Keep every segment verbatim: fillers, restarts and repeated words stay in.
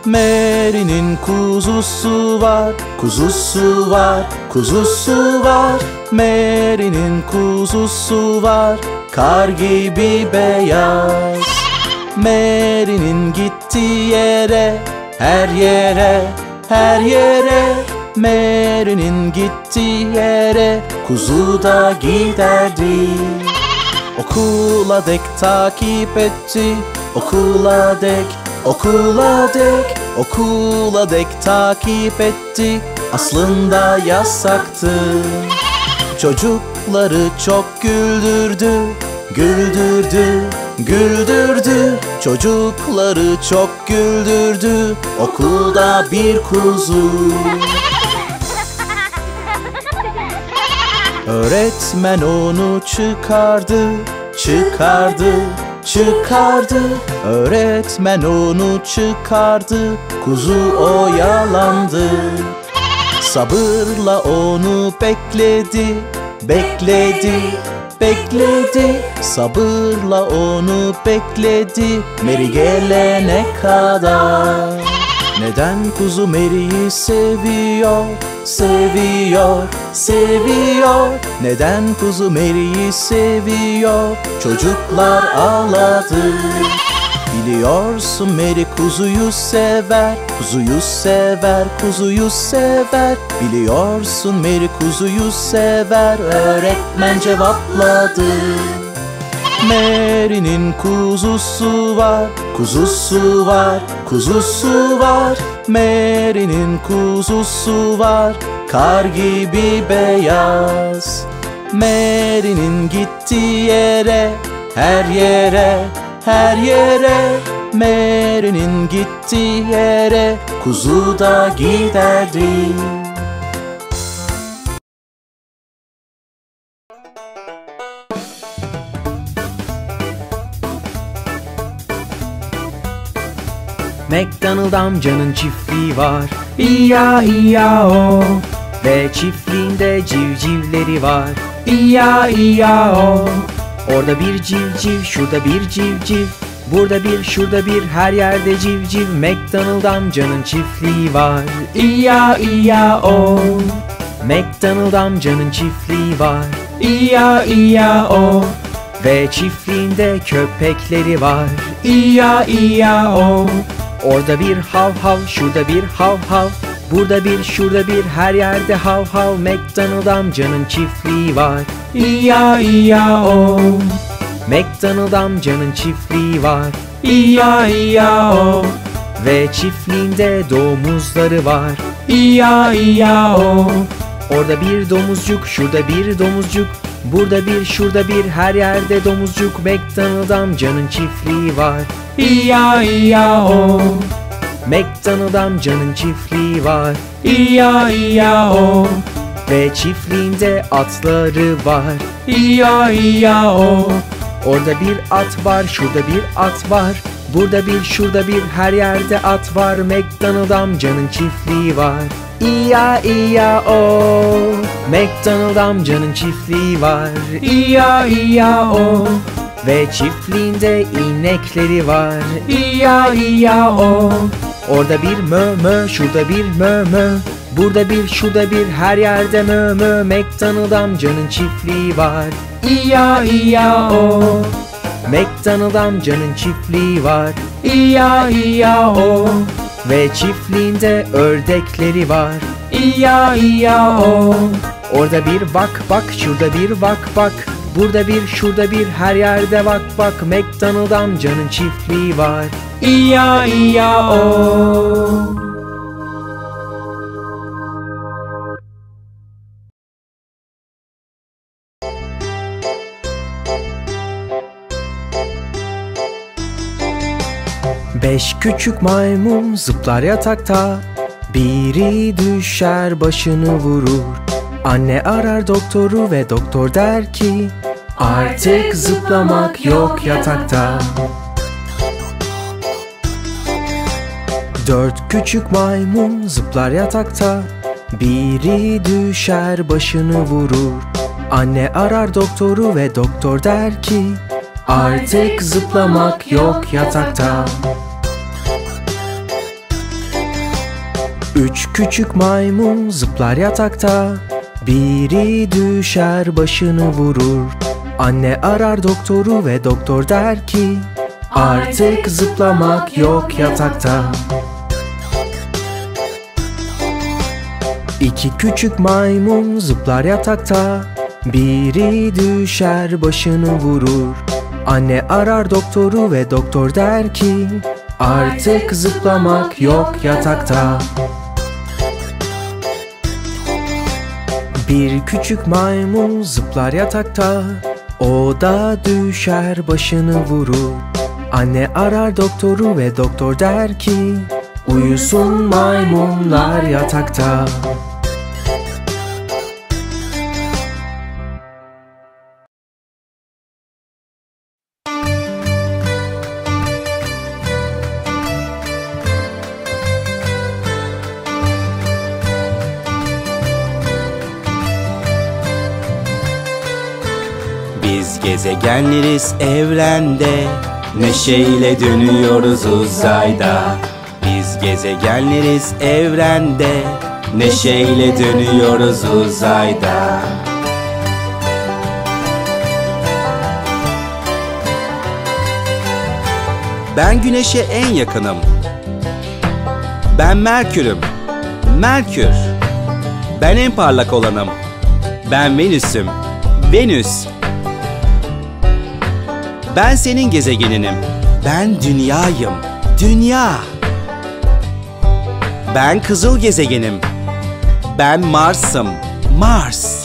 Mary'nin kuzusu var, kuzusu var, kuzusu var. Mary'nin kuzusu var, kar gibi beyaz. Mary'nin gittiği yere, her yere, her yere. Mary'nin gittiği yere kuzu da giderdi. Okula dek takip etti, okula dek, okula dek, okula dek takip etti. Aslında yasaktı. Çocukları çok güldürdü, güldürdü, güldürdü. Çocukları çok güldürdü. Okulda bir kuzu. Öğretmen onu çıkardı, çıkardı, çıkardı. Öğretmen onu çıkardı. Kuzu oyalandı. Sabırla onu bekledi, bekledi, bekledi. Sabırla onu bekledi, Mary gelene kadar. Neden kuzu Mary'yi seviyor, seviyor, seviyor? Neden kuzu Mary'yi seviyor? Çocuklar ağladı. Biliyorsun Mary kuzuyu sever, kuzuyu sever, kuzuyu sever. Biliyorsun Mary kuzuyu sever, öğretmen cevapladı. Mary'nin kuzusu var, kuzusu var, kuzusu var. Mary'nin kuzusu var, kar gibi beyaz. Mary'nin gittiği yere, her yere, her yere. Mary'nin gittiği yere kuzu da giderdi. McDonald amcanın çiftliği var, İya iya o. Ve çiftliğinde civcivleri var, İya iya o. Orada bir civciv, şurada bir civciv, burada bir, şurada bir, her yerde civciv. McDonald amcanın çiftliği var, İya iya o. McDonald amcanın çiftliği var, İya iya o. Ve çiftliğinde köpekleri var, İya iya o. Orada bir hav hav, şurada bir hav hav, burada bir, şurada bir, her yerde hav hav. McDonald amcanın çiftliği var, İya iya o. McDonald amcanın çiftliği var, İya iya o. Ve çiftliğinde domuzları var, İya iya o. Orada bir domuzcuk, şurada bir domuzcuk, burada bir, şurada bir, her yerde domuzcuk. McDonald amcanın çiftliği var, İya iya o. McDonald amcanın çiftliği var, İya iya o. Ve çiftliğinde atları var, İya iya o. Orada bir at var, şurada bir at var, burada bir, şurada bir, her yerde at var. McDonald amcanın çiftliği var, İya iya o. McDonald amcanın çiftliği var, İya iya o. Ve çiftliğinde inekleri var, İya iya o. Orada bir mö mö, şurada bir mö mö, burada bir, şurada bir, her yerde mö mö. McDonald amcanın çiftliği var, İya iya o. McDonald amcanın çiftliği var, İya iya o. Ve çiftliğinde ördekleri var, İya iya o. Orada bir bak bak, şurada bir bak bak, burada bir, şurada bir, her yerde bak bak. McDonald amcanın çiftliği var, İya iya o. Beş küçük maymun zıplar yatakta, biri düşer başını vurur. Anne arar doktoru ve doktor der ki, artık zıplamak yok yatakta. Dört küçük maymun zıplar yatakta, biri düşer başını vurur. Anne arar doktoru ve doktor der ki, artık zıplamak yok yatakta. Üç küçük maymun zıplar yatakta. Biri düşer başını vurur. Anne arar doktoru ve doktor der ki artık zıplamak yok yatakta. İki küçük maymun zıplar yatakta. Biri düşer başını vurur. Anne arar doktoru ve doktor der ki artık zıplamak yok yatakta. Bir küçük maymun zıplar yatakta. O da düşer başını vurur. Anne arar doktoru ve doktor der ki uyusun maymunlar yatakta. Biz gezegenleriz evrende, neşeyle dönüyoruz uzayda. Biz gezegenleriz evrende, neşeyle dönüyoruz uzayda. Ben Güneş'e en yakınım. Ben Merkür'üm. Merkür. Ben en parlak olanım. Ben Venüs'üm. Venüs. Ben senin gezegeninim. Ben Dünya'yım. Dünya. Ben kızıl gezegenim. Ben Mars'ım. Mars.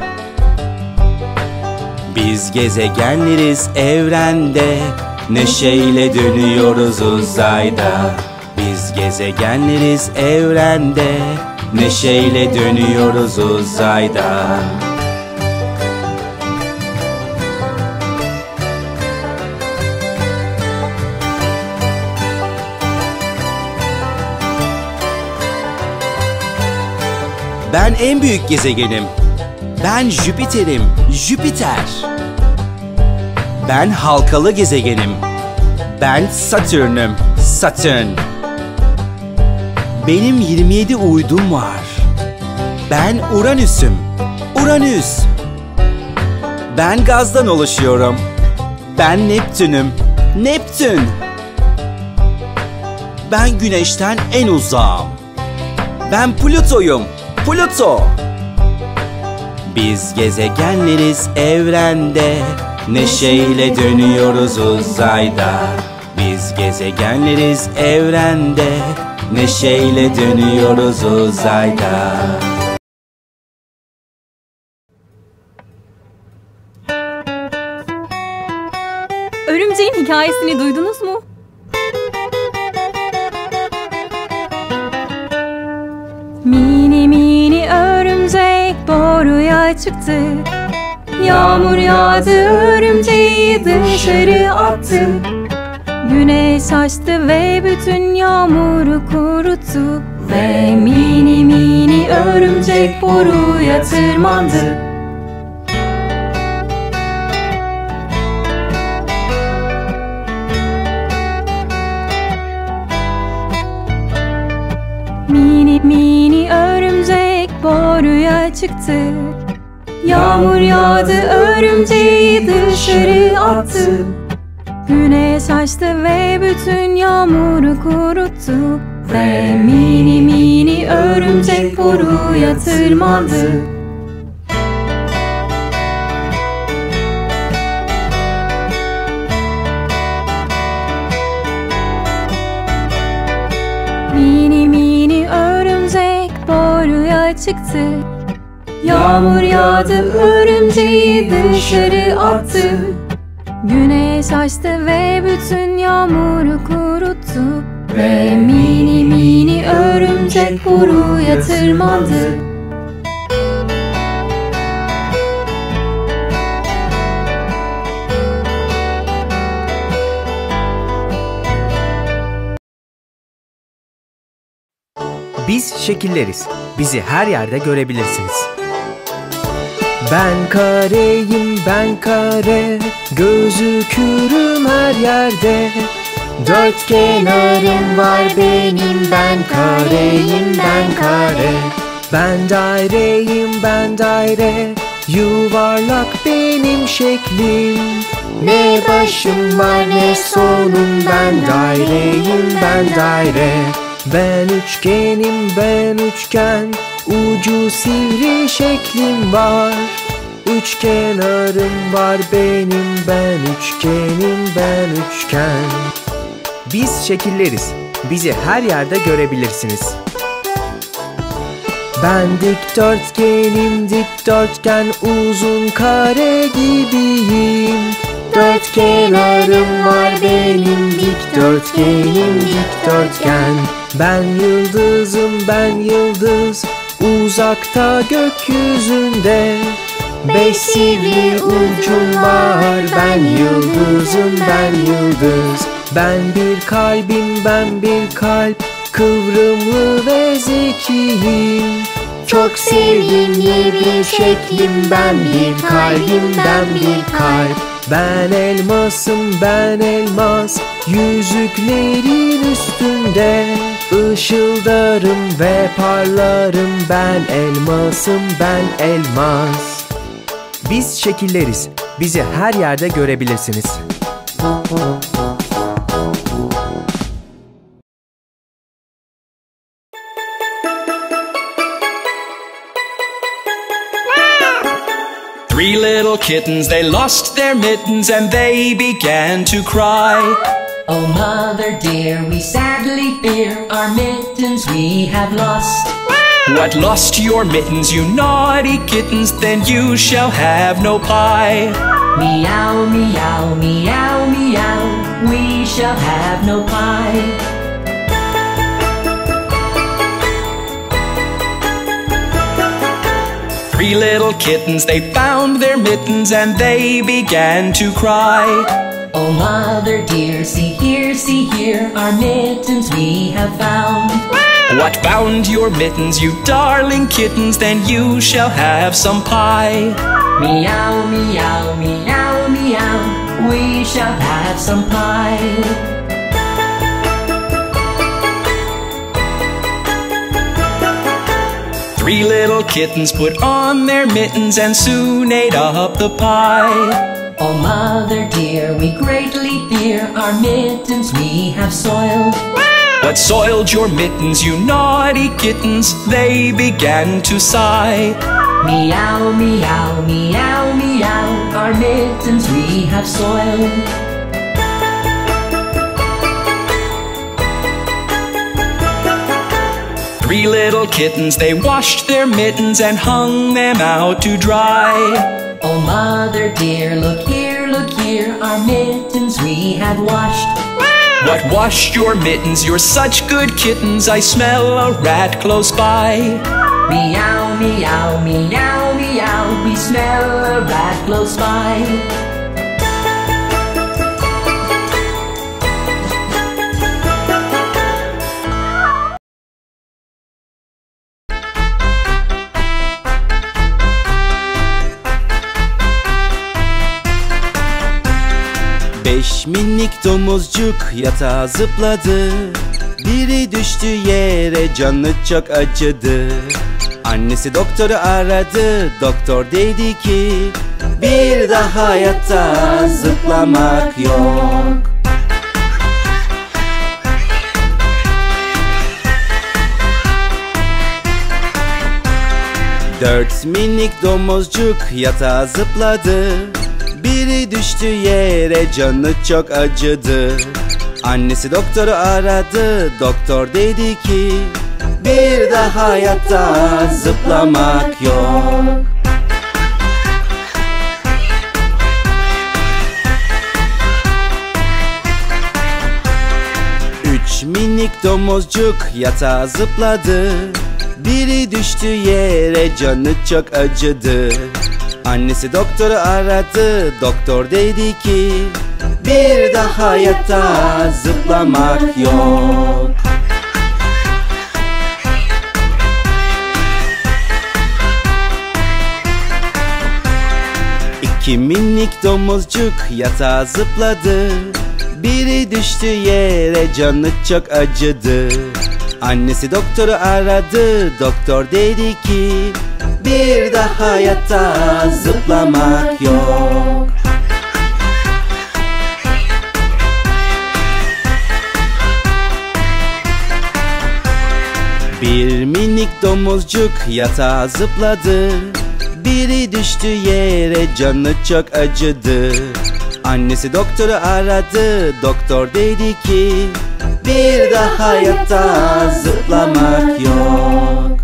Biz gezegenleriz evrende, neşeyle dönüyoruz uzayda. Biz gezegenleriz evrende, neşeyle dönüyoruz uzayda. Ben en büyük gezegenim. Ben Jüpiter'im. Jüpiter. Ben halkalı gezegenim. Ben Satürn'üm. Satürn. Benim yirmi yedi uydum var. Ben Uranüs'üm. Uranüs. Ben gazdan oluşuyorum. Ben Neptün'üm. Neptün. Ben Güneş'ten en uzağım. Ben Plüto'yum. Plüto. Biz gezegenleriz evrende, neşeyle dönüyoruz uzayda. Biz gezegenleriz evrende, neşeyle dönüyoruz uzayda. Örümceğin hikayesini duydunuz mu? Mini mini örümcek boruya çıktı. Yağmur yağdı, örümceği dışarı attı. Güneş açtı ve bütün yağmuru kuruttu. Ve mini mini örümcek boruya tırmandı. Mini mini örümcek boruya çıktı. Yağmur yağdı, örümceği dışarı attı. Güneş açtı ve bütün yağmuru kuruttu. Ve mini mini örümcek boruya tırmandı. Mini mini örümcek boruya çıktı. Yağmur yağdı, örümceği dışarı attı. Güneş açtı ve bütün yağmuru kuruttu. Ve mini mini örümcek boruya tırmandı. Biz şekilleriz. Bizi her yerde görebilirsiniz. Ben kareyim, ben kare, gözükürüm her yerde. Dört kenarım var benim, ben kareyim, ben kare. Ben daireyim, ben daire, yuvarlak benim şeklim. Ne başım var ne sonum, ben daireyim, ben daire. Ben üçgenim, ben üçgen, ucu sivri şeklim var. Üç kenarım var benim, ben üçgenim, ben üçgen. Biz şekilleriz, bizi her yerde görebilirsiniz. Ben dikdörtgenim, dikdörtgen, uzun kare gibiyim. Dört kenarım var benim, dikdörtgenim, dikdörtgen. Ben yıldızım, ben yıldız, uzakta gökyüzünde. Beş sivri ucum var, ben yıldızım, ben yıldız. Ben bir kalbim, ben bir kalp, kıvrımlı ve zekiyim. Çok sevimli bir şeklim, ben bir kalbim, ben bir kalp. Ben elmasım, ben elmas, yüzüklerin üstünde. Işıldarım ve parlarım, ben elmasım, ben elmas. Biz şekilleriz, bizi her yerde görebilirsiniz. Three little kittens, they lost their mittens and they began to cry. Oh mother dear, we sadly fear our mittens we have lost. What, lost your mittens, you naughty kittens? Then you shall have no pie. Meow, meow, meow, meow, we shall have no pie. Three little kittens, they found their mittens and they began to cry. Oh mother dear, see here, see here, our mittens we have found. What, found your mittens, you darling kittens? Then you shall have some pie. Meow, meow, meow, meow, we shall have some pie. Three little kittens put on their mittens and soon ate up the pie. Oh mother dear, we greatly fear our mittens we have soiled. What, soiled your mittens, you naughty kittens? They began to sigh. Meow, meow, meow, meow, our mittens we have soiled. Three little kittens, they washed their mittens and hung them out to dry. Oh mother dear, look here, look here, our mittens we have washed. What, washed your mittens? You're such good kittens, I smell a rat close by. Meow, meow, meow, meow, we smell a rat close by. Beş minik domuzcuk yatağa zıpladı. Biri düştü yere, canı çok acıdı. Annesi doktoru aradı, doktor dedi ki bir daha yatağa zıplamak yok. Dört minik domuzcuk yatağa zıpladı. Biri düştü yere, canı çok acıdı. Annesi doktoru aradı, doktor dedi ki bir daha yatağa zıplamak yok. Üç minik domuzcuk yatağa zıpladı. Biri düştü yere, canı çok acıdı. Annesi doktoru aradı, doktor dedi ki bir daha yatağa zıplamak yok. İki minik domuzcuk yatağa zıpladı. Biri düştü yere, canı çok acıdı. Annesi doktoru aradı, doktor dedi ki bir daha yatağa zıplamak yok. Bir minik domuzcuk yatağa zıpladı. Biri düştü yere, canı çok acıdı. Annesi doktoru aradı, doktor dedi ki bir daha yatağa zıplamak yok.